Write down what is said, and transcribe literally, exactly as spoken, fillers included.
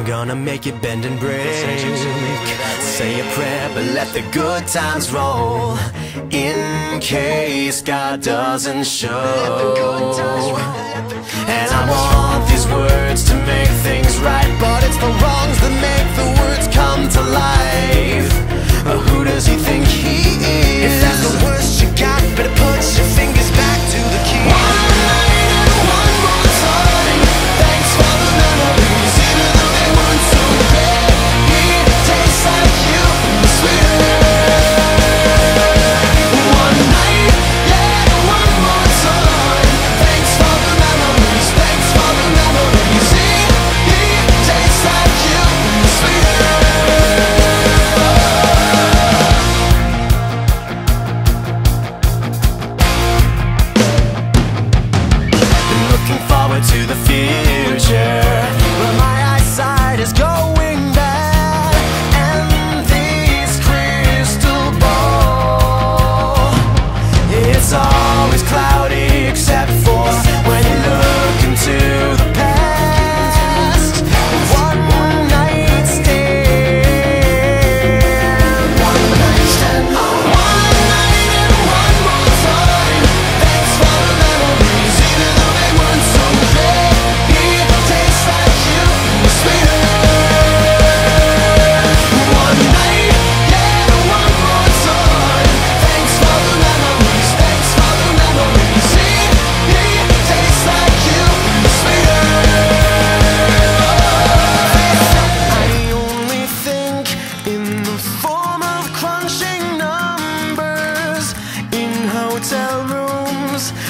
gonna make it bend and break. Say a prayer, but let the good times roll, in case God doesn't show. And I want these words to make things right, but it's the wrongs that make the words come to life. But who does he think he is? If that's the worst you got, better put your fingers back to the key. One night and one more time, thanks for the memories, even though they weren't so great. It tastes like you, sweeter. One night, yeah, one more time, thanks for the memories, thanks for the memories. It tastes like you, sweeter. To the future, but my eyesight is going bad, and this crystal ball, it's always cloudy except for when you look into the past. One night stand, one night stand, one night and one more time. Thanks for the memories, even though they weren't so. Hotel rooms